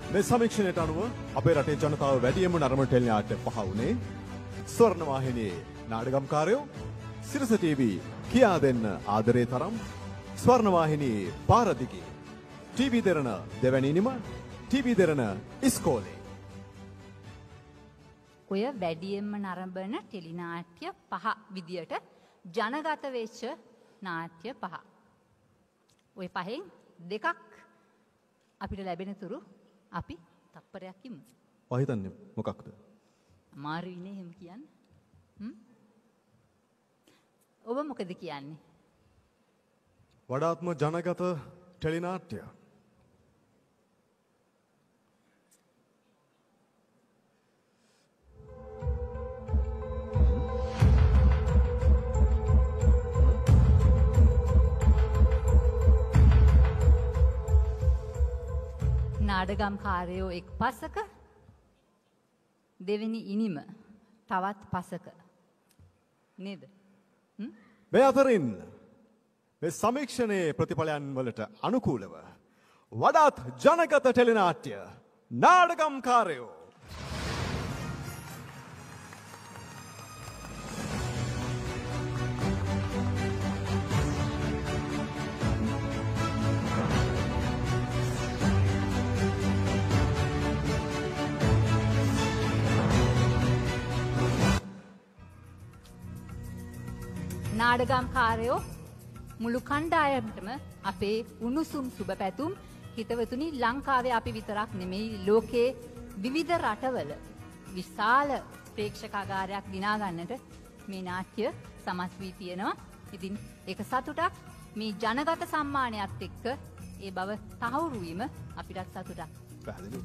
මේ සමීක්ෂණයට අනුව අපේ රටේ ජනතාව වැඩියෙන්ම නරඹන ටෙලිනාට්‍ය 5 වුණේ ස්වර්ණවාහිනියේ නාටකම්කාරයෝ, සිරස ටීවී කියා දෙන්න ආදරේ තරම්, ස්වර්ණවාහිනියේ පාරදිගේ, ටීවී දෙරණ දෙවැනි නිම, ටීවී දෙරණ ඉස්කෝලේ. ඔය වැඩියෙන්ම නරඹන ටෙලිනාට්‍ය 5 විදියට ජනගත වෙච්ච නාට්‍ය 5. ඔය පහෙන් දෙකක් අපිට ලැබෙන තුරු අපි තප්පරයක් ඉමු. ඔය හිතන්නේ මොකක්ද? අමාරු ඉන්නේ එහෙම කියන්නේ. ඔබ මොකද කියන්නේ? වඩාත්ම ජනගත ටෙලිනාට්‍ය. නාඩගම්කාරයෝ එක් පසක, දෙවෙනි ඉනිම තවත් පසක. නේද? මේ අතරින් මේ සමීක්ෂණයේ ප්‍රතිඵලයන් වලට අනුකූලව වඩාත් ජනගත ටෙලිනාට්‍ය නාඩගම්කාරයෝ නාඩගම්කාරයෝ මුළු කණ්ඩායමටම අපේ උණුසුම් සුබ පැතුම්. හිතවතුනි, ලංකාවේ අපි විතරක් නෙමෙයි, ලෝකයේ විවිධ රටවල විශාල ප්‍රේක්ෂකාගාරයක් දිනා ගන්නට මේ නාට්‍ය සමත් වී තියෙනවා. ඉතින් ඒක සතුටක්. මේ ජනගත සම්මානයත් එක්ක ඒ බව තහවුරු වීම අපිටත් සතුටක්. පැහැදිලි.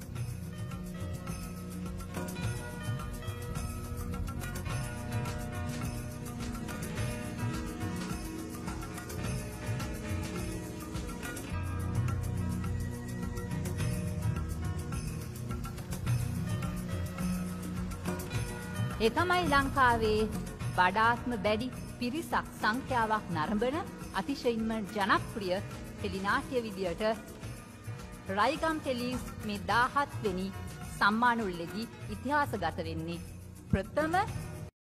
ඒ තමයි ලංකාවේ වඩාත්ම වැඩි පිරිසක් සංඛ්‍යාවක් නරඹන අතිශයින්ම ජනප්‍රිය ටෙලිනාට්‍ය විදියට රයිගම් ටෙලිස් මේ 17 වෙනි සම්මාන උළෙලදී ඉතිහාසගත වෙන්නේ. ප්‍රථම